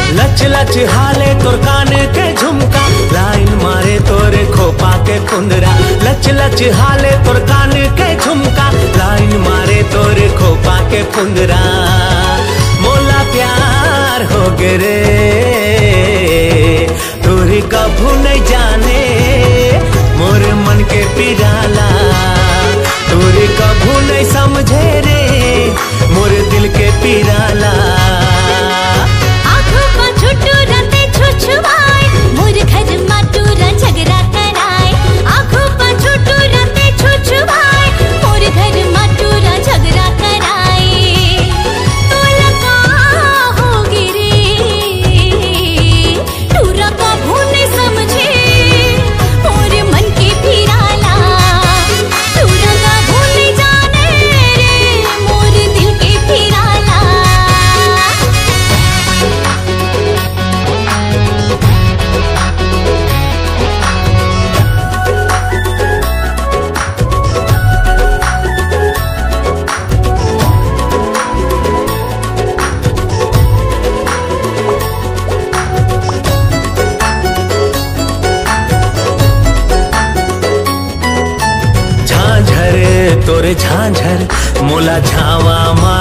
लच लच हाले तोर कान के झुमका, लाइन मारे तोरे खोपा के कुंदरा। लच लच हाले तोर कान के झुमका, लाइन मारे तोरे खोपा के कुंदरा। मोला प्यार हो गे रे तोरी कभू नहीं जाने मोर मन के पिराला। तोरी कभू नहीं समझे रे मोर दिल के पिराला। आँखों को छुटूरा ते छुछुआए, मोर घर माटूरा झगड़ा कराए। आँखों को छुटूरा ते छुछुआए, मोर घर माटूरा झगड़ा कराए। तो लगा होगी रे टूरा का भूने समझे मोर मन के फिराला। टूरा का भूने जाने रे मोर दिल के फिराला। झांझर तोरे झांझर मोला झावा मार